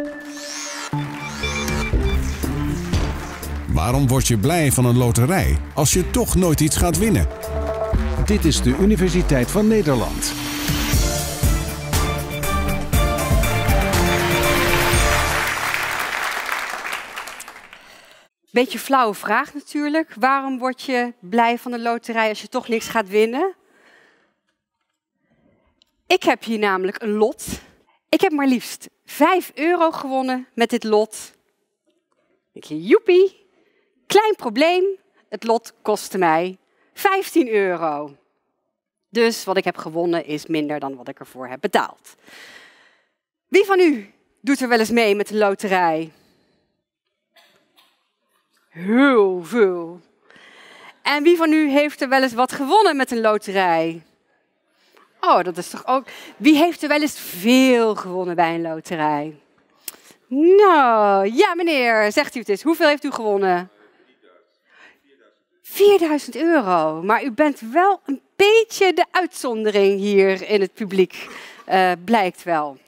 Waarom word je blij van een loterij als je toch nooit iets gaat winnen? Dit is de Universiteit van Nederland. Beetje flauwe vraag natuurlijk. Waarom word je blij van een loterij als je toch niks gaat winnen? Ik heb hier namelijk een lot. Ik heb maar liefst €5 gewonnen met dit lot. Ik denk, joepie, klein probleem. Het lot kostte mij €15. Dus wat ik heb gewonnen is minder dan wat ik ervoor heb betaald. Wie van u doet er wel eens mee met de loterij? Heel veel. En wie van u heeft er wel eens wat gewonnen met een loterij? Oh, dat is toch ook... Wie heeft er wel eens veel gewonnen bij een loterij? Nou, ja meneer, zegt u het eens. Hoeveel heeft u gewonnen? €4.000. Maar u bent wel een beetje de uitzondering hier in het publiek. Blijkt wel.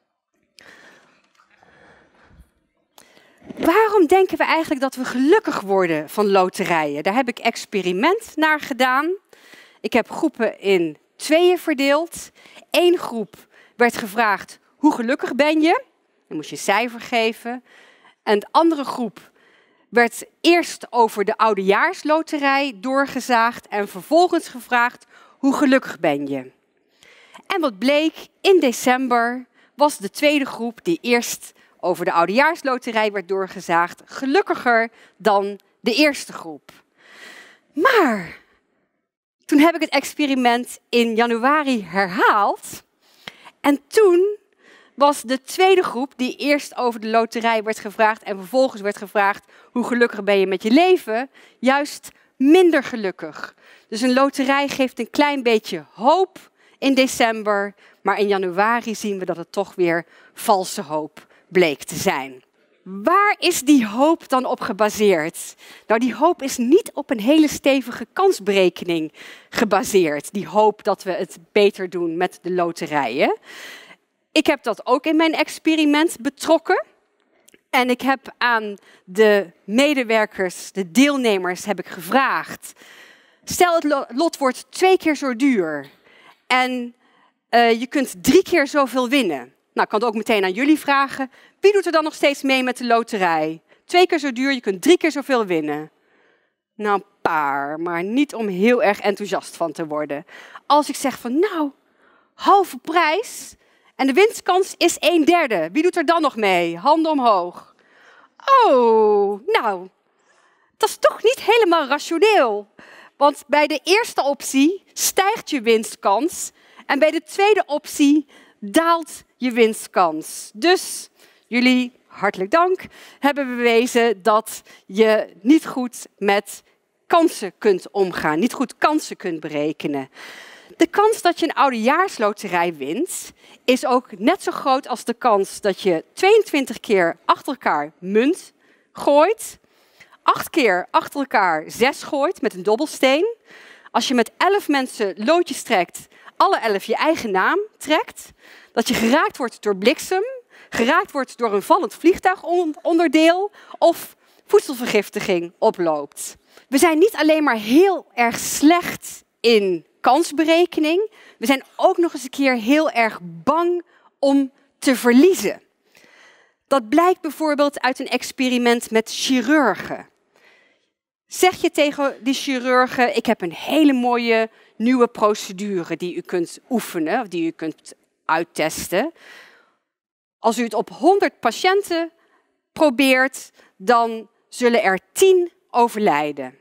Waarom denken we eigenlijk dat we gelukkig worden van loterijen? Daar heb ik experiment naar gedaan. Ik heb groepen in tweeën verdeeld. Eén groep werd gevraagd, hoe gelukkig ben je? Dan moest je een cijfer geven. En de andere groep werd eerst over de oudejaarsloterij doorgezaagd en vervolgens gevraagd, hoe gelukkig ben je? En wat bleek, in december was de tweede groep die eerst over de oudejaarsloterij werd doorgezaagd gelukkiger dan de eerste groep. Maar toen heb ik het experiment in januari herhaald. En toen was de tweede groep die eerst over de loterij werd gevraagd en vervolgens werd gevraagd, hoe gelukkig ben je met je leven, juist minder gelukkig. Dus een loterij geeft een klein beetje hoop in december, maar in januari zien we dat het toch weer valse hoop bleek te zijn. Waar is die hoop dan op gebaseerd? Nou, die hoop is niet op een hele stevige kansberekening gebaseerd. Die hoop dat we het beter doen met de loterijen. Ik heb dat ook in mijn experiment betrokken. En ik heb aan de medewerkers, de deelnemers, heb ik gevraagd. Stel het lot wordt 2 keer zo duur. En je kunt 3 keer zoveel winnen. Nou, ik kan het ook meteen aan jullie vragen. Wie doet er dan nog steeds mee met de loterij? 2 keer zo duur, je kunt 3 keer zoveel winnen. Nou, een paar, maar niet om heel erg enthousiast van te worden. Als ik zeg van, nou, halve prijs en de winstkans is 1/3. Wie doet er dan nog mee? Handen omhoog. Oh, nou, dat is toch niet helemaal rationeel. Want bij de eerste optie stijgt je winstkans en bij de tweede optie daalt je winstkans. Dus jullie, hartelijk dank, hebben bewezen dat je niet goed met kansen kunt omgaan, niet goed kansen kunt berekenen. De kans dat je een oudejaarsloterij wint is ook net zo groot als de kans dat je 22 keer achter elkaar munt gooit, 8 keer achter elkaar 6 gooit met een dobbelsteen. Als je met 11 mensen loodjes trekt, alle 11 je eigen naam trekt, dat je geraakt wordt door bliksem, geraakt wordt door een vallend vliegtuigonderdeel of voedselvergiftiging oploopt. We zijn niet alleen maar heel erg slecht in kansberekening, we zijn ook nog eens een keer heel erg bang om te verliezen. Dat blijkt bijvoorbeeld uit een experiment met chirurgen. Zeg je tegen die chirurgen, ik heb een hele mooie nieuwe procedure die u kunt oefenen, of die u kunt uittesten. Als u het op 100 patiënten probeert, dan zullen er 10 overlijden.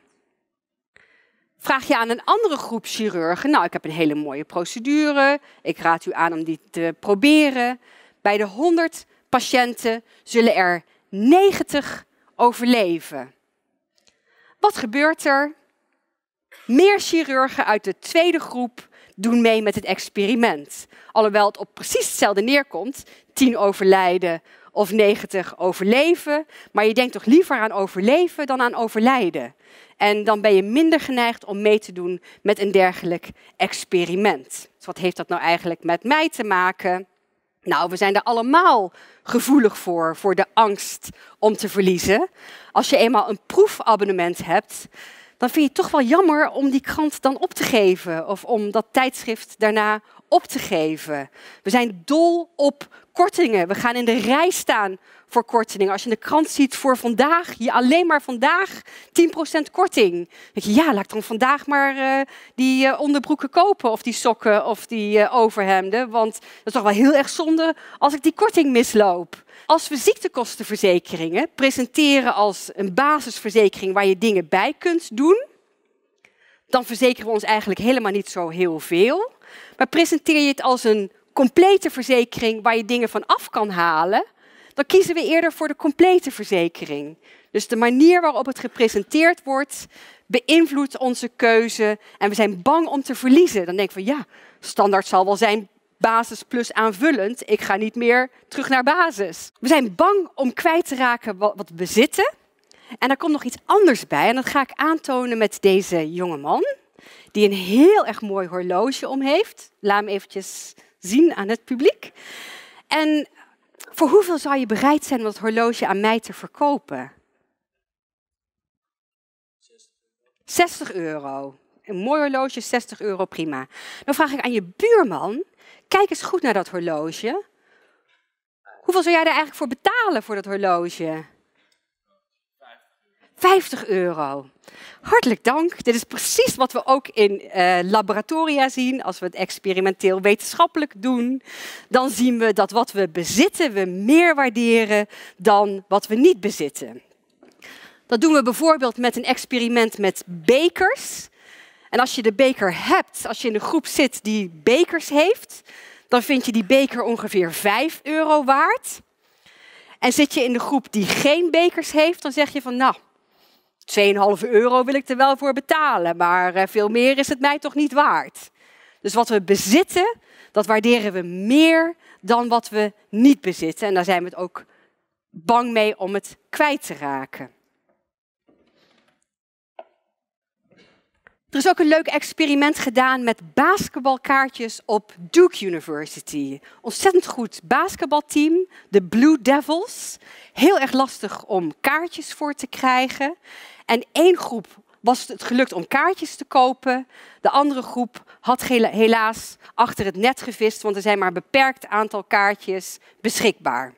Vraag je aan een andere groep chirurgen, nou, ik heb een hele mooie procedure, ik raad u aan om die te proberen. Bij de 100 patiënten zullen er 90 overleven. Wat gebeurt er? Meer chirurgen uit de tweede groep doen mee met het experiment. Alhoewel het op precies hetzelfde neerkomt, 10 overlijden of 90 overleven. Maar je denkt toch liever aan overleven dan aan overlijden. En dan ben je minder geneigd om mee te doen met een dergelijk experiment. Dus wat heeft dat nou eigenlijk met mij te maken? Nou, we zijn er allemaal gevoelig voor de angst om te verliezen. Als je eenmaal een proefabonnement hebt, dan vind je het toch wel jammer om die krant dan op te geven of om dat tijdschrift daarna op te geven. We zijn dol op kortingen. We gaan in de rij staan voor kortingen. Als je in de krant ziet voor vandaag, alleen maar vandaag 10% korting. Dan denk je, ja, laat ik dan vandaag maar die onderbroeken kopen of die sokken of die overhemden. Want dat is toch wel heel erg zonde als ik die korting misloop. Als we ziektekostenverzekeringen presenteren als een basisverzekering waar je dingen bij kunt doen, dan verzekeren we ons eigenlijk helemaal niet zo heel veel. Maar presenteer je het als een complete verzekering waar je dingen van af kan halen, dan kiezen we eerder voor de complete verzekering. Dus de manier waarop het gepresenteerd wordt, beïnvloedt onze keuze en we zijn bang om te verliezen. Dan denken we, ja, standaard zal wel zijn basis plus aanvullend. Ik ga niet meer terug naar basis. We zijn bang om kwijt te raken wat we bezitten. En daar komt nog iets anders bij. En dat ga ik aantonen met deze jongeman, die een heel erg mooi horloge om heeft. Laat hem eventjes zien aan het publiek. En voor hoeveel zou je bereid zijn om dat horloge aan mij te verkopen? 60 euro. Een mooi horloge, 60 euro, prima. Dan vraag ik aan je buurman, kijk eens goed naar dat horloge. Hoeveel zou jij er eigenlijk voor betalen voor dat horloge? 50 euro. Hartelijk dank. Dit is precies wat we ook in laboratoria zien. Als we het experimenteel wetenschappelijk doen, dan zien we dat wat we bezitten, we meer waarderen dan wat we niet bezitten. Dat doen we bijvoorbeeld met een experiment met bekers. En als je de beker hebt, als je in een groep zit die bekers heeft, dan vind je die beker ongeveer 5 euro waard. En zit je in de groep die geen bekers heeft, dan zeg je van, nou, 2,5 euro wil ik er wel voor betalen, maar veel meer is het mij toch niet waard. Dus wat we bezitten, dat waarderen we meer dan wat we niet bezitten. En daar zijn we het ook bang mee om het kwijt te raken. Er is ook een leuk experiment gedaan met basketbalkaartjes op Duke University. Ontzettend goed basketbalteam, de Blue Devils. Heel erg lastig om kaartjes voor te krijgen. En één groep was het gelukt om kaartjes te kopen. De andere groep had helaas achter het net gevist, want er zijn maar een beperkt aantal kaartjes beschikbaar.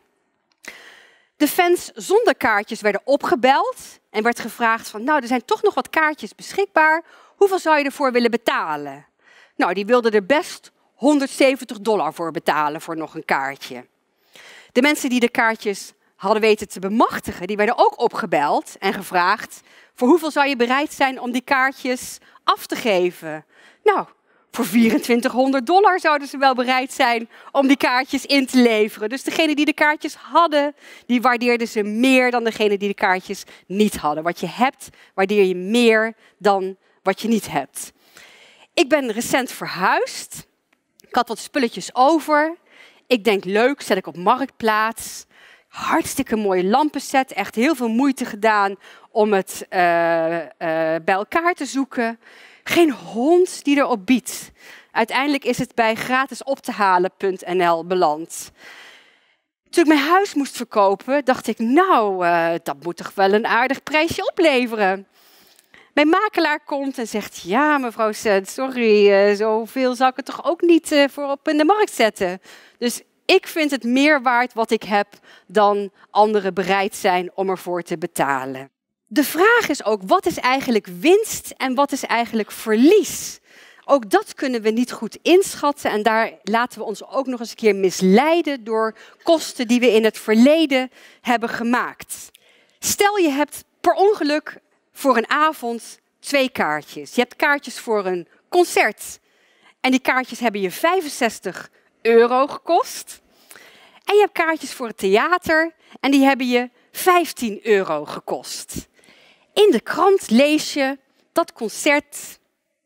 De fans zonder kaartjes werden opgebeld en werd gevraagd van, nou, er zijn toch nog wat kaartjes beschikbaar. Hoeveel zou je ervoor willen betalen? Nou, die wilden er best $170 voor betalen voor nog een kaartje. De mensen die de kaartjes hadden weten te bemachtigen, die werden ook opgebeld en gevraagd, voor hoeveel zou je bereid zijn om die kaartjes af te geven? Nou, voor $2400 zouden ze wel bereid zijn om die kaartjes in te leveren. Dus degene die de kaartjes hadden, die waardeerden ze meer dan degene die de kaartjes niet hadden. Wat je hebt, waardeer je meer dan wat je niet hebt. Ik ben recent verhuisd. Ik had wat spulletjes over. Ik denk, leuk, zet ik op Marktplaats. Hartstikke mooie lampenset. Echt heel veel moeite gedaan om het bij elkaar te zoeken. Geen hond die erop biedt. Uiteindelijk is het bij gratisoptehalen.nl beland. Toen ik mijn huis moest verkopen, dacht ik, nou, dat moet toch wel een aardig prijsje opleveren. Mijn makelaar komt en zegt, ja mevrouw Sent, sorry, zoveel zal ik het toch ook niet voor op in de markt zetten. Dus ik vind het meer waard wat ik heb dan anderen bereid zijn om ervoor te betalen. De vraag is ook, wat is eigenlijk winst en wat is eigenlijk verlies? Ook dat kunnen we niet goed inschatten en daar laten we ons ook nog eens een keer misleiden door kosten die we in het verleden hebben gemaakt. Stel je hebt per ongeluk voor een avond 2 kaartjes. Je hebt kaartjes voor een concert en die kaartjes hebben je 65 euro gekost. En je hebt kaartjes voor het theater en die hebben je 15 euro gekost. In de krant lees je dat concert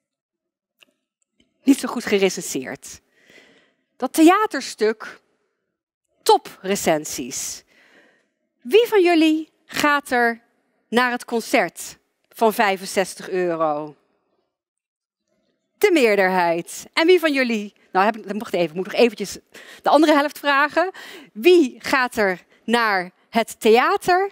niet zo goed gerecenseerd. Dat theaterstuk, top recensies. Wie van jullie gaat er naar het concert van 65 euro? De meerderheid. En wie van jullie Nou, ik moet nog eventjes de andere helft vragen. Wie gaat er naar het theater?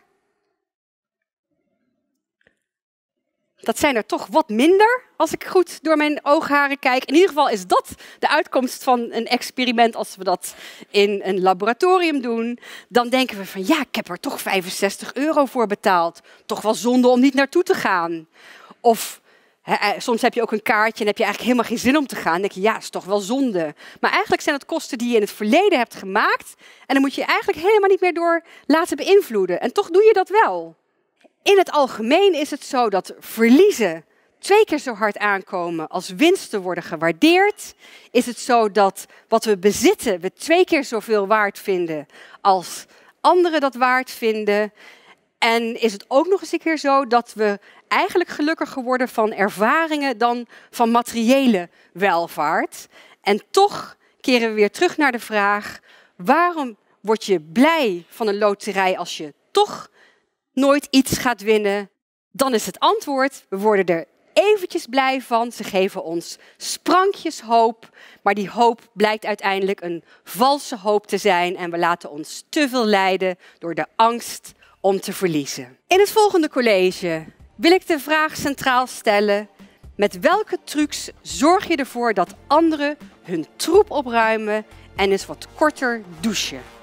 Dat zijn er toch wat minder, als ik goed door mijn oogharen kijk. In ieder geval is dat de uitkomst van een experiment als we dat in een laboratorium doen. Dan denken we van ja, ik heb er toch €65 voor betaald. Toch wel zonde om niet naartoe te gaan. Of soms heb je ook een kaartje en heb je eigenlijk helemaal geen zin om te gaan. Dan denk je, ja, is toch wel zonde. Maar eigenlijk zijn het kosten die je in het verleden hebt gemaakt. En dan moet je je eigenlijk helemaal niet meer door laten beïnvloeden. En toch doe je dat wel. In het algemeen is het zo dat verliezen 2 keer zo hard aankomen als winsten worden gewaardeerd. Is het zo dat wat we bezitten we 2 keer zoveel waard vinden als anderen dat waard vinden. En is het ook nog eens een keer zo dat we eigenlijk gelukkiger worden van ervaringen dan van materiële welvaart. En toch keren we weer terug naar de vraag, waarom word je blij van een loterij als je toch nooit iets gaat winnen? Dan is het antwoord, we worden er eventjes blij van. Ze geven ons sprankjes hoop, maar die hoop blijkt uiteindelijk een valse hoop te zijn. En we laten ons te veel leiden door de angst om te verliezen. In het volgende college wil ik de vraag centraal stellen: met welke trucs zorg je ervoor dat anderen hun troep opruimen en eens wat korter douchen?